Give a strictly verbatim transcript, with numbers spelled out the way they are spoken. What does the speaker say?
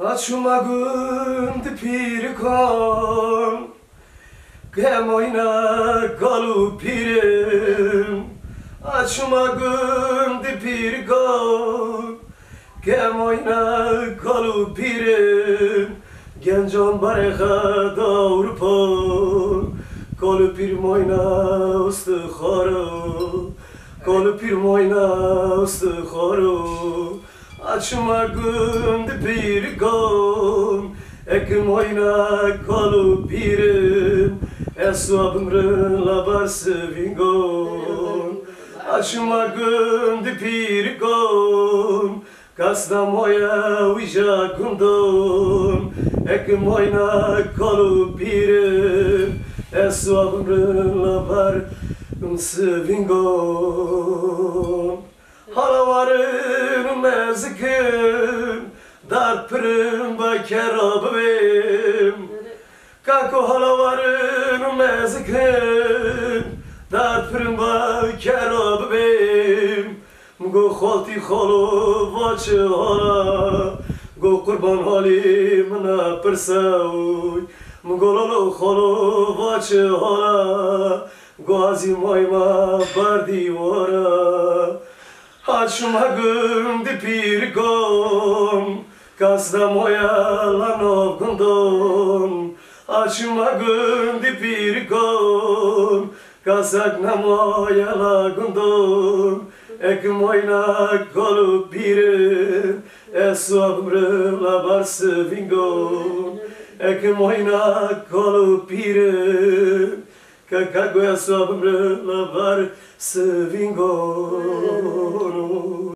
Açma gündü pir kon Gem oyna kalu pirim Açma gündü pir kon Gem oyna kalu pirim Gencon bareha davur pon Kalu pirim oyna ustu kharo Kalu pirim oyna ustu kharo Açma gündü bir kon Ekim oyna kalu pirim Esvabımrın labar sevingon Açma gündü bir kon Kasda moya uja gundon Ekim oyna kalu pirim Esvabımrın labar sevingon Hala varın mezgim Dert pırım ba kerabim Kako hala varın mezgim Dert pırım ba kerabim Go khalti khalo vaçı hala Go kurban halim na pırsavuy Go lolo khalo vaçı hala Go azim ayma bardi vara Açma gündü pir kon Kasda moya lanov gundon Açma gündü pir kon Kasak na moya la gundon Ekim oyna kalu pirim Esvabımrın labar sevingon Ekim oyna kalu pirim Kakago esvabımrın labar sevingon